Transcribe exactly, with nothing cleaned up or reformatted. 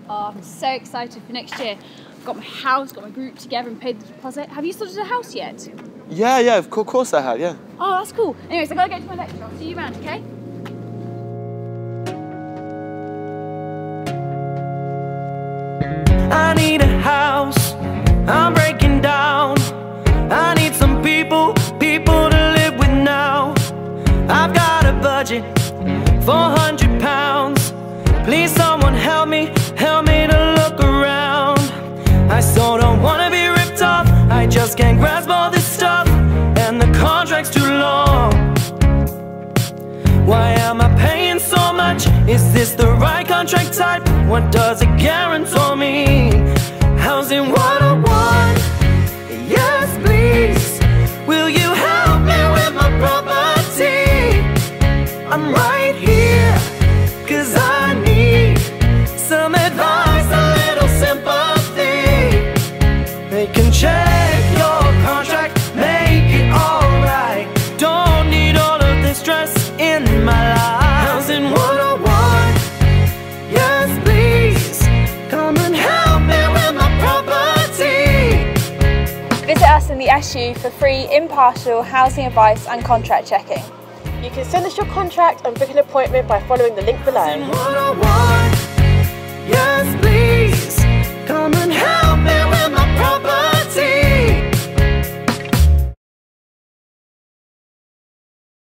Oh, I'm so excited for next year. I've got my house, got my group together and paid the deposit. Have you sorted a house yet? Yeah, yeah, of co- course I have, yeah. Oh, that's cool. Anyways, I gotta go to my lecture. I'll see you around, okay? I need a house, I'm breaking down. I need some people, people to live with now. I've got a budget, four hundred pounds. Please someone help me, help me to look around. I so don't wanna be ripped off, I just can't grasp all this stuff, and the contract's too long. Why am I paying so much? Is this the right contract type? What does it guarantee me? Housing one oh one, yes please. Will you help me with my property? I'm right here, cause I need some advice, a little sympathy. They can check your contract, make it alright. Don't need all of this stress in my life. Housing one oh one, yes please. Come and help me with my property. Visit us in the S U for free impartial housing advice and contract checking. You can send us your contract and book an appointment by following the link below. Housing one oh one, yes